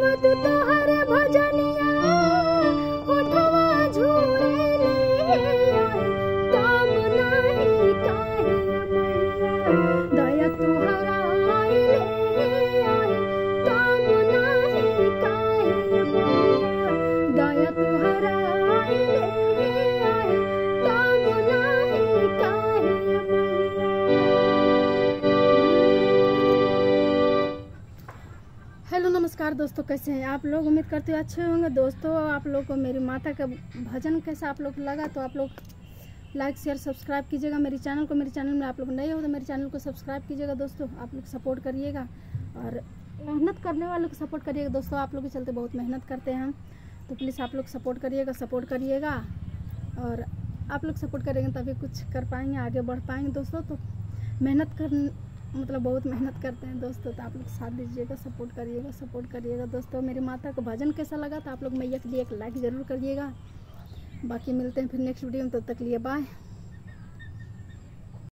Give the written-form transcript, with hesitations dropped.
याद तोहर भजनिया होठवा झूरेले तब नाही काहे मैया दया तोहरा आइले तब नाही काहे मैया दया तोहरा आइले तब नाही काहे मैया। हेलो नमस्कार दोस्तों, कैसे हैं आप लोग? उम्मीद करते हो अच्छे होंगे। दोस्तों, आप लोग को मेरी माता का भजन कैसा आप लोग लगा तो आप लोग लाइक शेयर सब्सक्राइब कीजिएगा मेरे चैनल को। मेरे चैनल में आप लोग नए हो तो मेरे चैनल को सब्सक्राइब कीजिएगा दोस्तों। आप लोग सपोर्ट करिएगा और मेहनत करने वालों को सपोर्ट करिएगा दोस्तों। आप लोग के चलते बहुत मेहनत करते हैं हम, तो प्लीज़ आप लोग सपोर्ट करिएगा और आप लोग सपोर्ट करेंगे तभी कुछ कर पाएंगे, आगे बढ़ पाएंगे दोस्तों। तो मेहनत कर मतलब बहुत मेहनत करते हैं दोस्तों, तो आप लोग साथ दीजिएगा, सपोर्ट करिएगा दोस्तों। मेरी माता को भजन कैसा लगा तो आप लोग मैया के लिए एक लाइक ज़रूर करिएगा। बाकी मिलते हैं फिर नेक्स्ट वीडियो में, तब तक लिए बाय।